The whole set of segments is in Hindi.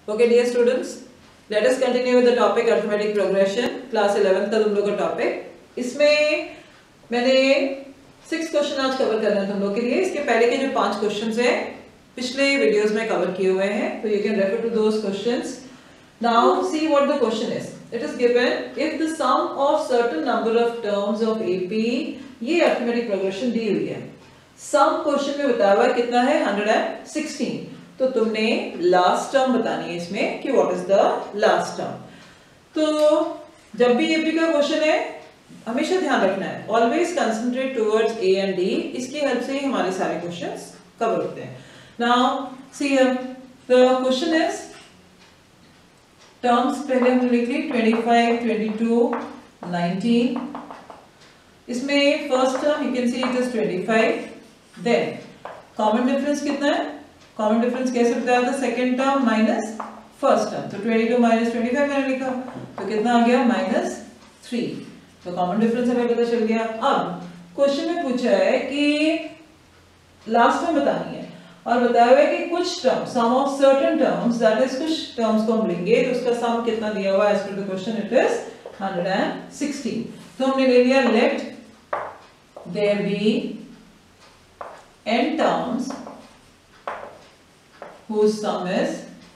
Okay, dear students, let us continue with the topic arithmetic progression, class 11 का तुम लोग का टॉपिक। इसमें मैंने 6 क्वेश्चन आज कवर करना है तुम लोग के लिए। इसके पहले के जो 5 क्वेश्चंस हैं पिछले वीडियोस में कवर किए हुए हैं, तो you can refer to those questions. Now see what the question is. It is given if the sum of certain number of terms of AP, ये arithmetic progression दी हुई है। सम क्वेश्चन में बताया हुआ है कितना है 116, तो तुमने लास्ट टर्म बतानी है इसमें कि what is the last term. तो जब भी एपी का क्वेश्चन है हमेशा ध्यान रखना है, always concentrate towards a and d, इसकी हेल्प से ही हमारे सारे क्वेश्चंस कवर होते हैं। Now see here the question is terms पहले हमने लिख ली 25, 22, 19। इसमें first term you can see it is 25, then common difference कितना है, कॉमन डिफरेंस कैसे बताया था, second term minus first term, तो 22 माइनस 25 मैंने लिखा, तो कितना आ गया -3, तो कॉमन डिफरेंस हमें पता चल गया। अब क्वेश्चन में पूछा है कि लास्ट टर्म बतानी है और बताया हुआ है कि कुछ term sum of certain terms, that is कुछ टर्म्स को हम लेंगे तो उसका सम कितना दिया हुआ है, as per the question it is 116। तो हमने ले लिया let there be n terms whose sum is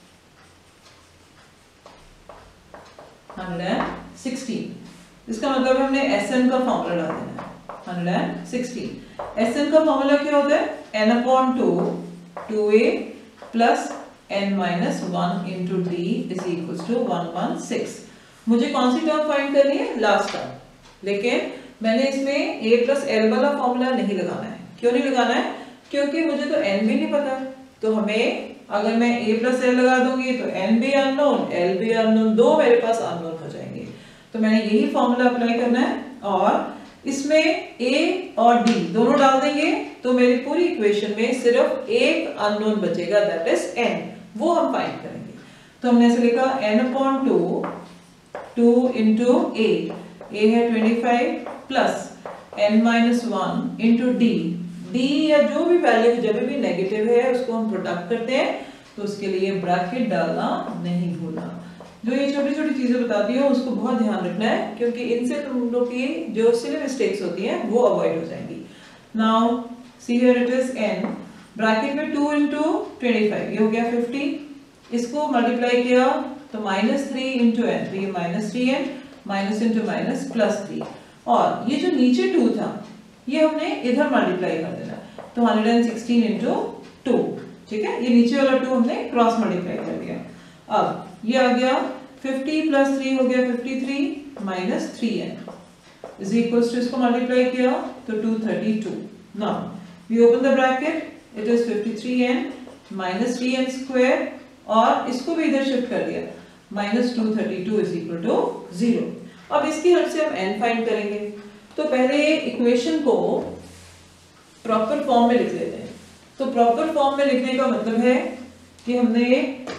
116। इसका मतलब हमने Sn का फॉर्मूला डाल देना है 116। Sn का फॉर्मूला क्या होता है n/2 2a plus n-1 into d is equals to 116। मुझे कौन सी टर्म फाइंड करनी है, लास्ट टर्म, लेकिन मैंने इसमें a plus l वाला फॉर्मूला नहीं लगाना है। क्यों नहीं लगाना है, क्योंकि मुझे तो n भी नहीं पता, तो हमें अगर मैं a plus l लगा दूंगी तो n भी अननोन l भी अननोन, दो मेरे पास अननोन हो जाएंगे। तो मैंने यही फॉर्मूला अप्लाई करना है और इसमें a और d दोनों डाल देंगे तो मेरी पूरी इक्वेशन में सिर्फ एक अननोन बचेगा, दैट इज n, वो हम फाइंड करेंगे। तो हमने ऐसे लिखा n/2 2 into a है 25 plus n-1 into d, d या जो भी वैल्यू जब भी नेगेटिव है उसको हम प्रोडक्ट करते हैं, तो उसके लिए ब्रैकेट डालना नहीं भूलना। जो ये छोटी छोटी चीजें बताती हूँ उसको बहुत ध्यान रखना है, क्योंकि इनसे तुम लोग की जो सिली मिस्टेक्स होती हैं वो अवॉइड हो जाएंगी। Now see here it is n, bracket में 2 into 25 ये हो गया 50, इसको मल्टीप्लाई किया तो -3 into n, तो ये -3n, माइनस इंटू माइनस +3, और ये जो नीचे 2 था ये हमने इधर मल्टीप्लाई कर देना, तो 116 into 2, ठीक है, ये नीचे वाला 2 हमने क्रॉस मल्टीप्लाई कर दिया। अब ये आ गया 50 + 3 हो गया 53 minus 3n is equals to, इसको मल्टीप्लाई किया तो 232। Now we open the bracket, it is 53n minus 3n square, और इसको भी इधर शिफ्ट कर दिया, -232 इज इक्वल टू 0। अब इसकी हेल्प से हम n फाइंड करेंगे, तो पहले इक्वेशन को प्रॉपर फॉर्म में लिख लेते हैं। तो प्रॉपर फॉर्म में लिखने का मतलब है कि हमने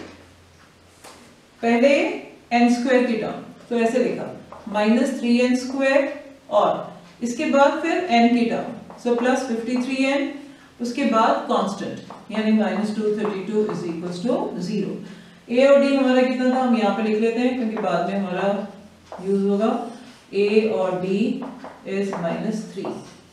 पहले n² की टर्म, तो ऐसे लिखा -3n स्क्वायर, और इसके बाद फिर n की टर्म, सो प्लस 53n, उसके बाद कांस्टेंट यानी -232 इज इक्वल्स टू 0। a और d हमारा कितना था, हम यहाँ पे लिख लेते हैं क्योंकि बाद में हमारा यूज होगा। a और d इज -3।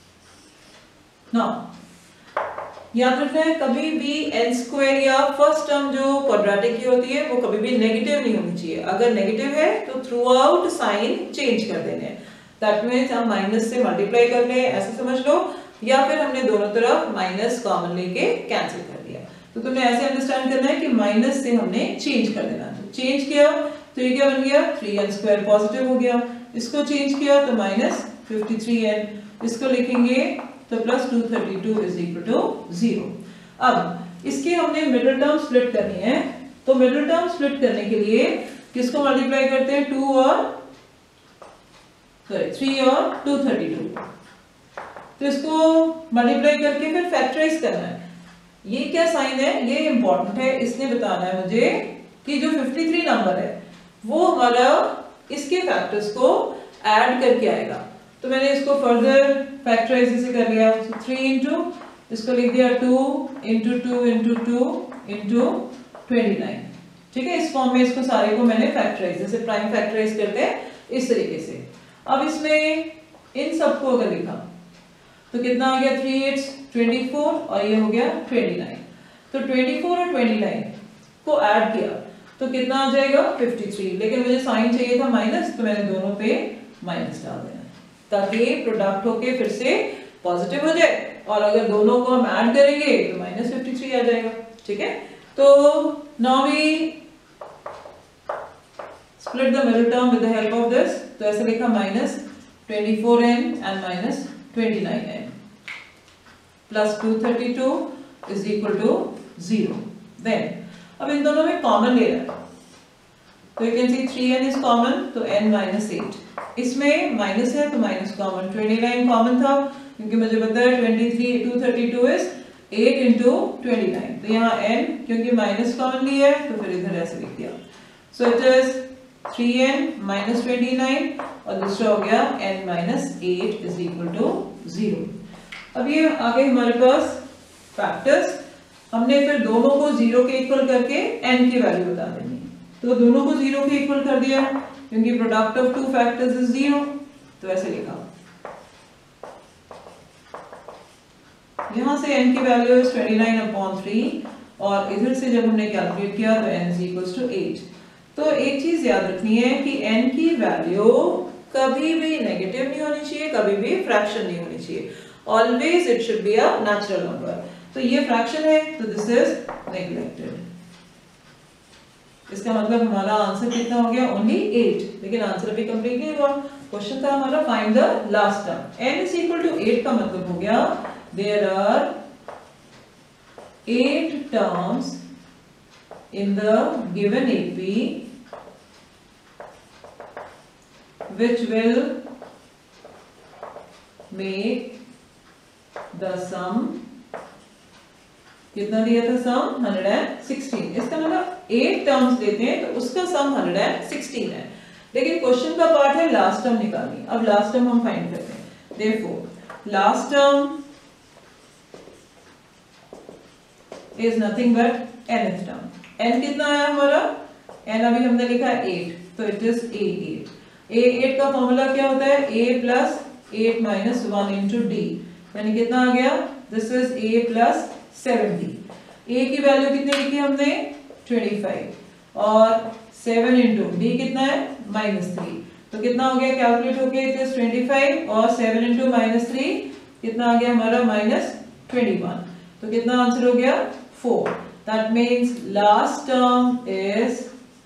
नाउ याद रखना है कभी भी n² या फर्स्ट टर्म जो क्वाड्रेटिक की होती है वो कभी भी नेगेटिव नहीं होनी चाहिए। अगर नेगेटिव है तो थ्रू आउट साइन चेंज कर देने हैं, दैट मीन्स हम माइनस से मल्टीप्लाई कर ले ऐसे समझ लो, या फिर हमने दोनों तरफ माइनस कॉमन लेके कैंसिल कर दिया। तो तुमने ऐसे अंडरस्टैंड करना है कि माइनस से हमने चेंज कर देना, तो चेंज किया तो ये क्या बन गया 3n² पॉजिटिव हो गया, इसको चेंज किया तो -53n, इसको लिखेंगे तो +232 इज इक्वल टू 0। अब इसके हमने मिडिल टर्म स्प्लिट करनी है, तो मिडिल टर्म स्प्लिट करने के लिए किसको मल्टीप्लाई करते हैं, 3 और 232, तो इसको मल्टीप्लाई करके फिर फैक्टराइज करना है। ये क्या साइन है, ये इंपॉर्टेंट है, इसने बताना है मुझे कि जो 53 नंबर है वो हमारा इसके फैक्टर्स को ऐड करके आएगा। तो मैंने इसको फर्दर फैक्टराइज इसे कर लिया, 3 इंटू इसको लिख दिया 2 into 2 into 2 into 29, ठीक है, इस फॉर्म में इसको सारे को मैंने फैक्टराइज, जैसे प्राइम फैक्टराइज करते हैं इस तरीके से। अब इसमें इन सबको अगर लिखा तो कितना आ गया, 3 8 24 और ये हो गया 29। तो 24 और 29 को ऐड किया तो कितना आ जाएगा 53, लेकिन मुझे साइन चाहिए था माइनस, तो मैंने दोनों पे माइनस डाल देना ताकि प्रोडक्ट होके फिर से पॉजिटिव हो जाए, और अगर दोनों को हम ऐड करेंगे तो माइनस 53 आ जाएगा। ठीक है, तो now we split the middle term with the help of this, तो ऐसे लिखा minus 24n and minus 29n plus 232 is equal to 0। then अब इन दोनों में कॉमन ले रहा है तो you can see 3n is common, तो n minus 8, इसमें माइनस है तो माइनस कॉमन, 29 कॉमन था क्योंकि मुझे पता है 232 is 8 into 29, तो यहाँ n क्योंकि माइनस कॉमन लिया है तो फिर इधर ऐसे लिख दिया। so it is 3n minus 29 और दूसरा हो गया n minus 8 is equal to 0। अब ये आगे हमारे पास फैक्टर्स, हमने फिर दोनों को 0 के इक्वल करके n की वैल्यू बता देनी, तो दोनों को 0 के इक्वल कर दिया क्योंकि product of two factors is 0, तो ऐसे लिखा। यहां से n की वैल्यू इज 29/3 और इधर से जब हमने कैलकुलेट किया तो n is equals to 8। तो एक चीज याद रखनी है कि n की वैल्यू कभी भी नेगेटिव नहीं होनी चाहिए, कभी भी फ्रैक्शन नहीं होनी चाहिए, always it should be a natural number. तो ये फ्रैक्शन है तो दिस इज नेग्लेक्टेड, इसका मतलब हमारा आंसर कितना हो गया, ओनली 8, लेकिन आंसर अभी कंप्लीट नहीं हुआ। क्वेश्चन था हमारा find the last term, n is equal to 8 का मतलब हो गया there are 8 terms in the given AP which will make the sum, कितना दिया था सम 116, इसका मतलब 8 टर्म्स देते हैं तो उसका सम 116 है, लेकिन क्वेश्चन का पार्ट है लास्ट टर्म निकालनी। अब लास्ट टर्म हम फाइंड करते हैं। therefore last term is nothing but nth term. n कितना आया हमारा, n अभी हमने लिखा है 8, तो इट इज a8। a8 का फॉर्मूला क्या होता है, a plus 8 minus 1 into d, यानी कितना आ गया, this is a plus 7d। a की वैल्यू कितनी लिखी हमने 25 और 7 इंटू डी कितना है -3, तो कितना हो गया कैलकुलेट होके, इट इज 25 और 7 इंटू -3 कितना आ गया हमारा -21, तो कितना आंसर हो गया 4। That means last term is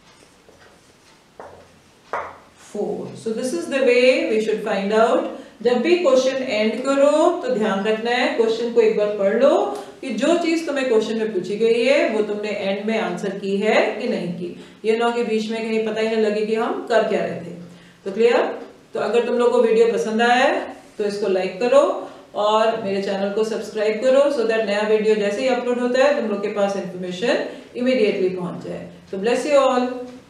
4। So this is the way we should find out. जब भी क्वेश्चन एंड करो तो ध्यान रखना है, क्वेश्चन को एक बार पढ़ लो कि जो चीज तुम्हें क्वेश्चन में पूछी गई है वो तुमने एंड में आंसर की है कि नहीं की, ये ना कि बीच में कहीं पता ही नहीं लगे कि हम कर क्या रहे थे। तो क्लियर? तो अगर तुम लोग को वीडियो पसंद आया है तो इसको लाइक करो और मेरे चैनल को सब्सक्राइब करो, सो दैट नया वीडियो जैसे ही अपलोड होता है तुम लोग के पास इंफॉर्मेशन इमीडिएटली पहुंच जाए। तो ब्लेस यू ऑल।